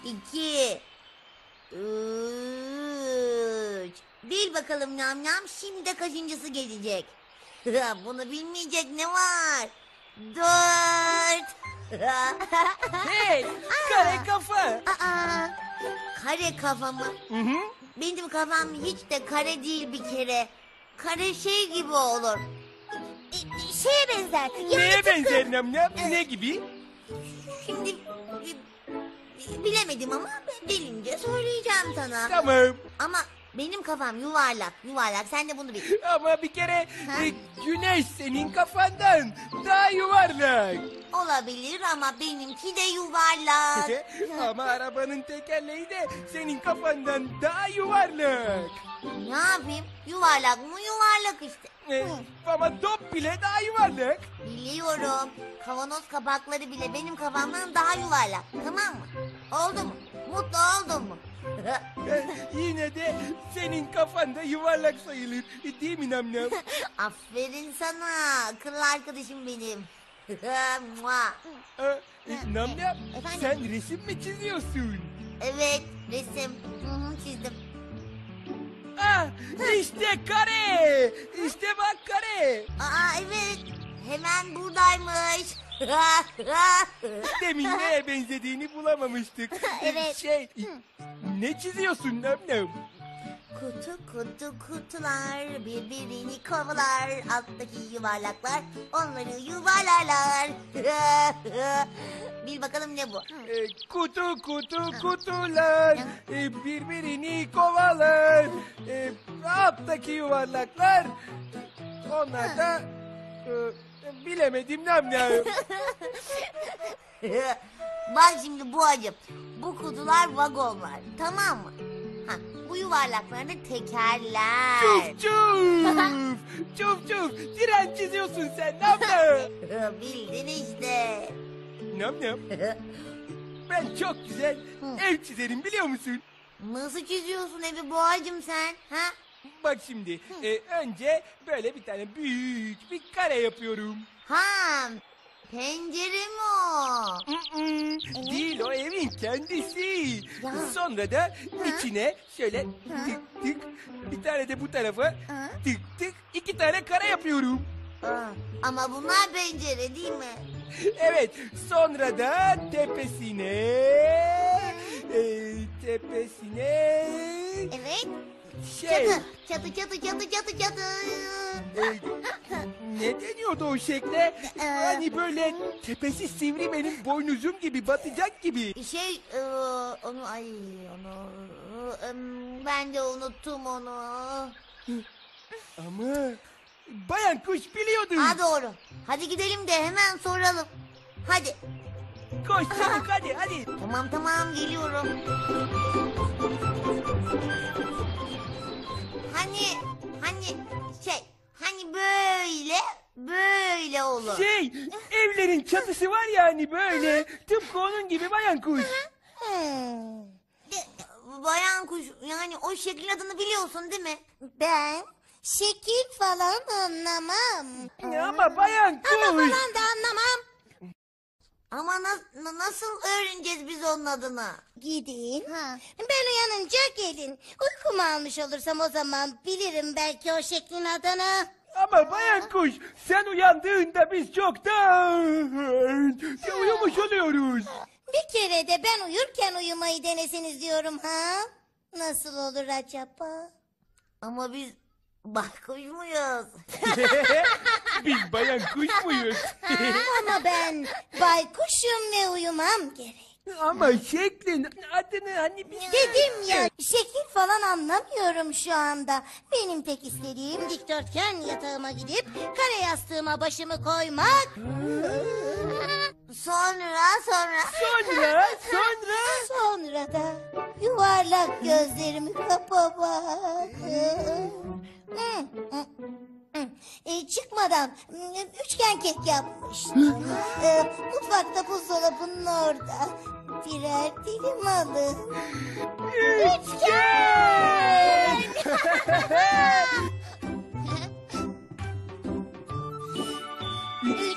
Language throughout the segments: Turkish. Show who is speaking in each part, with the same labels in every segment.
Speaker 1: 2, 3. Bil bakalım Nam Nam, şimdi kaçıncısı gelecek? Bunu bilmeyecek ne var? 4.
Speaker 2: Hey, kare kafa.
Speaker 1: Aa, kare kafa mı?
Speaker 2: Hı hı.
Speaker 1: Benim kafam hiç de kare değil bir kere. Kare şey gibi olur. Şeye benzer.
Speaker 2: Neye benzer Namlam? Ne gibi?
Speaker 1: Şimdi bilemedim ama bilince söyleyeceğim sana.
Speaker 2: Tamam.
Speaker 1: Ama benim kafam yuvarlak, yuvarlak. Sen de bunu bil.
Speaker 2: Ama bir kere
Speaker 1: Ha?
Speaker 2: güneş senin kafandan daha yuvarlak.
Speaker 1: Olabilir ama benimki de yuvarlak.
Speaker 2: Ama arabanın tekerleği de senin kafandan daha yuvarlak.
Speaker 1: Ne yapayım? Yuvarlak mı yuvarlak işte.
Speaker 2: Ama top bile daha yuvarlak.
Speaker 1: Biliyorum. Kavanoz kapakları bile benim kafamdan daha yuvarlak. Tamam mı? Oldu mu? Mutlu oldun mu?
Speaker 2: Yine de senin kafanda yuvarlak sayılır. Değil mi Namlam?
Speaker 1: Aferin sana. Akıllı arkadaşım benim. Mua.
Speaker 2: Namlam,
Speaker 1: Efendim?
Speaker 2: sen resim mi çiziyorsun?
Speaker 1: Evet, resim. Hı hı, çizdim.
Speaker 2: Ah, işte kare. İşte bak kare.
Speaker 1: Aa evet. Hemen buradaymış.
Speaker 2: Demin neye benzediğini bulamamıştık.
Speaker 1: Evet.
Speaker 2: Ne çiziyorsun Namlam?
Speaker 1: Kutu kutu kutular birbirini kovalar, alttaki yuvarlaklar onları yuvarlarlar. Bil bakalım ne bu?
Speaker 2: Kutu kutu kutular birbirini kovalar. Alttaki yuvarlaklar onlar da bilemedim Namlam.
Speaker 1: Bak şimdi bu acım. Bu kutular vagonlar, tamam mı? Ha, bu yuvarlaklar da tekerler.
Speaker 2: Çuf çuf. Çuf çuf. Tren çiziyorsun sen Namlam.
Speaker 1: Bildin işte.
Speaker 2: Namlam. Ben çok güzel ev çizerim biliyor musun?
Speaker 1: Nasıl çiziyorsun evi Boğacım sen? Ha?
Speaker 2: Bak şimdi önce böyle bir tane büyük bir kare yapıyorum.
Speaker 1: Ha, pencere mi o?
Speaker 2: Değil o evin kendisi.
Speaker 1: Ya.
Speaker 2: Sonra da içine şöyle tık tık bir tane de bu tarafa tık tık 2 tane kare yapıyorum.
Speaker 1: Aa, ama bunlar pencere değil mi?
Speaker 2: Evet sonra da tepesine
Speaker 1: Evet.
Speaker 2: şey
Speaker 1: Çatı, çatı, çatı, çatı, çatı.
Speaker 2: ne deniyordu o şekle? Hani böyle tepesi sivri benim boynuzum gibi batacak gibi.
Speaker 1: Ben de unuttum onu.
Speaker 2: Ama bayan kuş biliyordu.
Speaker 1: Ha doğru. Hadi gidelim de hemen soralım. Hadi.
Speaker 2: Koş çabuk hadi.
Speaker 1: Tamam tamam geliyorum. Hani böyle olur.
Speaker 2: Evlerin çatısı var ya hani böyle tıpkı onun gibi bayan kuş.
Speaker 1: Bayan kuş, yani o şeklin adını biliyorsun değil mi? Ben şekil falan anlamam.
Speaker 2: Ama bayan kuş.
Speaker 1: da anlamam. Ama nasıl öğreneceğiz biz onun adını?
Speaker 3: Gidin. Ben uyanınca gelin. Uykumu almış olursam o zaman bilirim belki o şeklin adını.
Speaker 2: Ama bayan kuş sen uyandığında biz çoktan uyumuş oluyoruz.
Speaker 3: Bir kere de ben uyurken uyumayı deneseniz diyorum ha. Nasıl olur acaba?
Speaker 1: Ama biz baykuş muyuz?
Speaker 2: Biz bayan kuş muyuz?
Speaker 3: Ama ben baykuşum ve uyumam gerek.
Speaker 2: Ama şeklin adını hani biz...
Speaker 3: Dedim ya şekil falan anlamıyorum şu anda. Benim tek istediğim dikdörtgen yatağıma gidip kare yastığıma başımı koymak. Sonra da yuvarlak gözlerimi kapamak. Çıkmadan üçgen kek yapmıştım. Mutfakta buzdolabının orada birer dilim alın.
Speaker 2: Üçgen!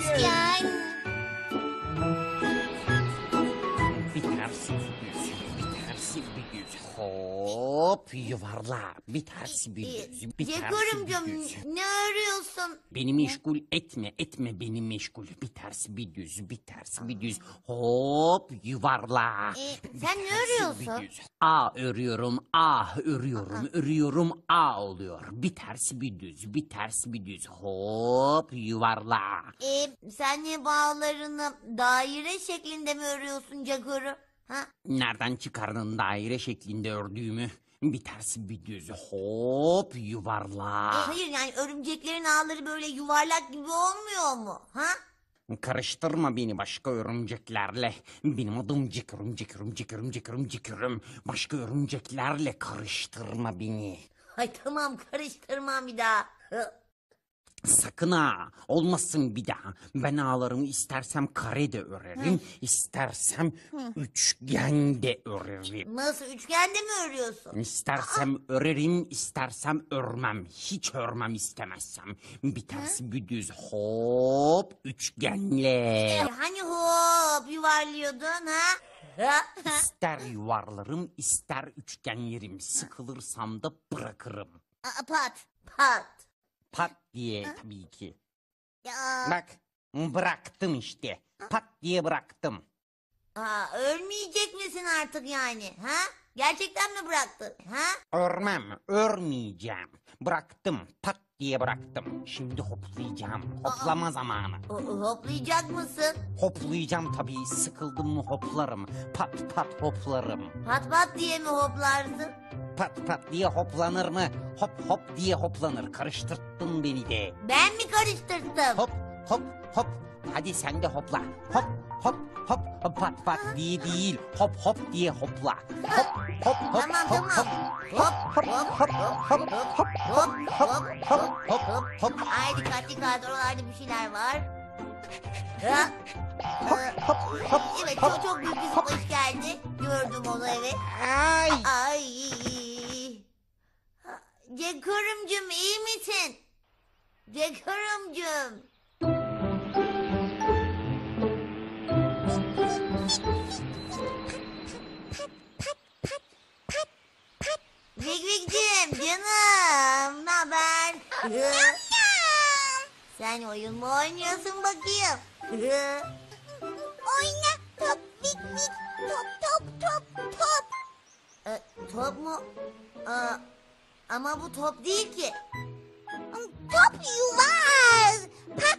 Speaker 3: Üçgen.
Speaker 4: Bir tavsiye. ters bir düz. Hop yuvarla. Bir ters bir düz. Bir ters bir
Speaker 1: Cekorumcum
Speaker 4: düz.
Speaker 1: ne arıyorsun?
Speaker 4: Beni meşgul etme beni meşgul. Bir ters bir düz, bir ters bir düz. Hop yuvarla.
Speaker 1: Sen ne örüyorsun?
Speaker 4: A örüyorum, örüyorum, A oluyor. Bir ters bir düz, bir ters bir düz. Hop yuvarla.
Speaker 1: Sen niye bağlarını daire şeklinde mi örüyorsun Cekorum? Ha?
Speaker 4: Nereden çıkardın daire şeklinde ördüğümü? Bir ters bir düz. Hop yuvarla.
Speaker 1: Hayır yani örümceklerin ağları böyle yuvarlak gibi olmuyor mu? Ha?
Speaker 4: Karıştırma beni başka örümceklerle. Benim adım Cekürüm. Başka örümceklerle karıştırma beni.
Speaker 1: Ay tamam karıştırmam bir daha.
Speaker 4: Sakın ha, olmasın bir daha. Ben ağlarımı istersem kare de örerim, istersem üçgen de örerim.
Speaker 1: Nasıl üçgende mi örüyorsun?
Speaker 4: İstersem örerim, istersem örmem. Hiç örmem istemezsem. Bir ters bir düz hop üçgenle.
Speaker 1: Hani hop yuvarlıyordun ha?
Speaker 4: İster yuvarlarım, ister üçgenlerim. Sıkılırsam da bırakırım.
Speaker 1: Pat. Pat.
Speaker 4: Pat diye tabii ki.
Speaker 1: Ya.
Speaker 4: Bak, bıraktım işte. Pat diye bıraktım.
Speaker 1: Örmeyecek misin artık yani? Ha? Gerçekten mi bıraktın? Ha?
Speaker 4: Örmeyeceğim. Bıraktım, pat diye bıraktım. Şimdi hoplayacağım. Hoplama zamanı.
Speaker 1: Hoplayacak mısın?
Speaker 4: Hoplayacağım tabii. Sıkıldım mı hoplarım. Pat pat hoplarım.
Speaker 1: Pat pat diye mi hoplarsın?
Speaker 4: Pat pat diye hoplanır mı? Hop hop diye hoplanır. Karıştırttın beni de.
Speaker 1: Ben mi karıştırdım?
Speaker 4: Hop hop hop. Hadi sen de hopla. Hop hop hop. Pat pat diye değil. Hop hop diye hopla. Hop hop hop.
Speaker 1: Tamam
Speaker 4: hop,
Speaker 1: tamam.
Speaker 4: hop.
Speaker 1: Hop hop hop hop. Ay dikkatli kal oralarda bir şeyler var. Ha? Evet çok büyük bir savaş geldi. Gördüm onu evet.
Speaker 4: Ay.
Speaker 1: Ay. Cekorumcum iyi misin? Cekorumcum. Vikvik'cim canım ne haber? Sen oyun mu oynuyorsun bakayım?
Speaker 3: Oyna top Vik. Top.
Speaker 1: Top mu? Ama bu top değil ki.
Speaker 3: Top yuvar. Pat.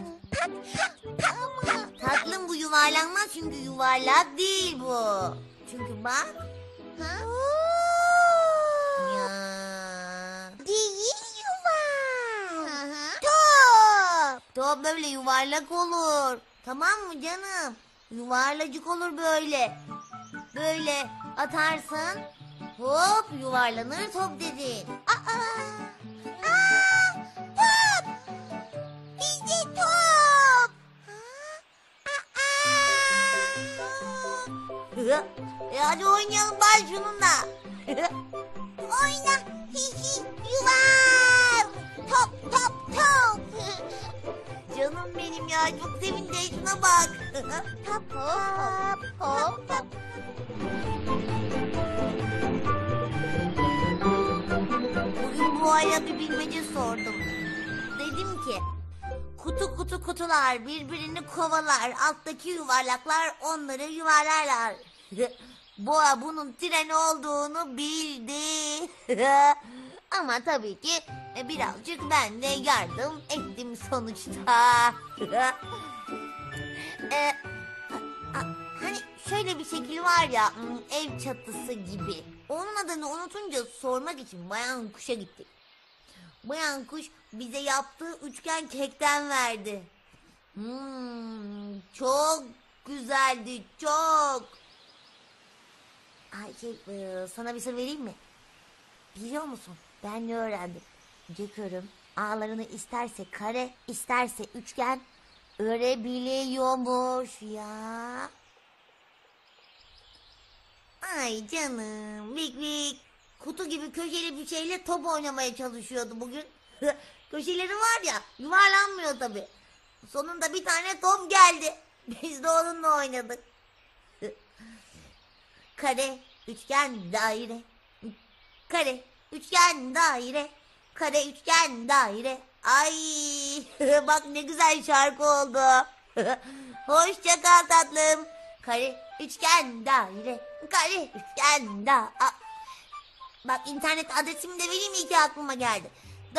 Speaker 1: Tatlım bu yuvarlanmaz çünkü yuvarlak değil bu. Çünkü bak. Ya.
Speaker 3: Değil yuvar. Top.
Speaker 1: Top böyle yuvarlak olur. Tamam mı canım? Yuvarlacık olur böyle. Böyle atarsın. Hop yuvarlanır top dedin.
Speaker 3: Top. İşte top.
Speaker 1: Hadi oynayalım bari şununla.
Speaker 3: Oyna. Yuvar. Top.
Speaker 1: Canım benim ya çok sevindi şuna bak.
Speaker 3: Hop.
Speaker 1: Bugün Boğa'ya bir bilmece sordum. Dedim ki kutular birbirini kovalar. Alttaki yuvarlaklar onları yuvarlarlar. Boğa bunun tren olduğunu bildi. Ama tabii ki birazcık ben de yardım ettim sonuçta. Hani şöyle bir şekil var ya ev çatısı gibi. Onun adını unutunca sormak için Bayan Kuş'a gittik. Bayan Kuş bize yaptığı üçgen kekten verdi. Çok güzeldi çok. Sana bir sır vereyim mi? Biliyor musun ben ne öğrendim? Cekorum ağlarını isterse kare isterse üçgen örebiliyormuş ya. Ay canım Vik. Kutu gibi köşeli bir şeyle top oynamaya çalışıyordu bugün. Köşeleri var ya yuvarlanmıyor tabii. Sonunda bir tane top geldi. Biz de onunla oynadık. Kare üçgen, daire. Kare, üçgen, daire. Kare, üçgen, daire. Ay bak ne güzel şarkı oldu. Hoşça kal tatlım. Kare, üçgen, daire. Kare, üçgen, Bak internet adresimi de vereyim, iyi ki aklıma geldi.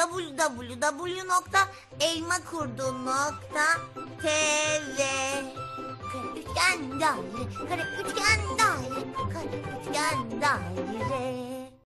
Speaker 1: www.elmakurdu.tv Kare, üçgen, daire. Kare, üçgen, daire. Kare, üçgen, daire.